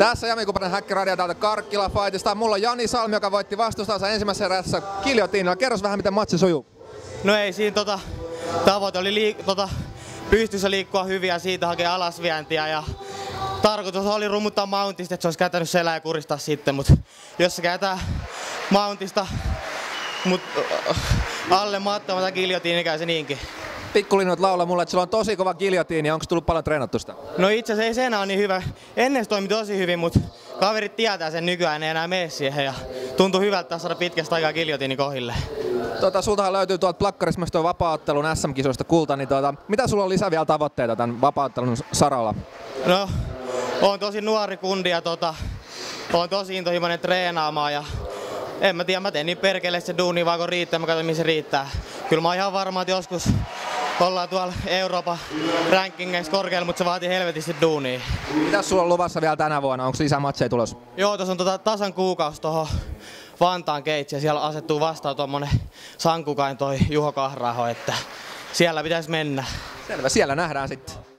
Tässä Jami Kupanen Häkkiradio täältä Karkkila Fightista. Mulla on Jani Salmi, joka voitti vastustajansa ensimmäisessä erässä giljotiinilla. Kerros vähän, miten matsi sujuu. No ei siinä tavoite oli pystyssä liikkua hyvin ja siitä hakea alasvientiä. Ja tarkoitus oli rummuttaa mountista, että se olisi kääntänyt selää ja kuristaa sitten. Mutta jos se kääntää mountista alle mattoa giljotiini, käy se niinkin. Pikkulinnut laulaa mulle, että sillä on tosi kova giljotiini. Onko tullut paljon treenattu sitä? No itse asiassa ei se enää ole niin hyvä. Ennen se toimi tosi hyvin, mutta kaverit tietää sen nykyään, ei enää mene siihen. Ja tuntuu hyvältä saada pitkästä aikaa giljotiini kohille. Sultahan löytyy tuolta plakkarista myös tuo vapaa-ottelun SM-kisoista kulta. Niin mitä sulla on lisää vielä tavoitteita tämän vapaa-ottelun saralla? No, oon tosi nuori kundi ja oon tosi intohimoinen treenaamaan. Ja en mä tiedä, mä teen niin perkele se duuni vaan kun riittää, mä katson missä riittää. Kyllä mä oon ihan varma, että joskus ollaan tuolla Euroopan rankingeissa korkealla, mutta se vaatii helvetisti duunia. Mitäs sulla on luvassa vielä tänä vuonna? Onko lisää matseja tulossa? Joo, tuossa on tasan kuukausi tuohon Vantaan Keitsiin ja siellä asettuu vastaan tuommoinen sankukain toi Juho Kahraho, että siellä pitäisi mennä. Selvä, siellä nähdään sitten.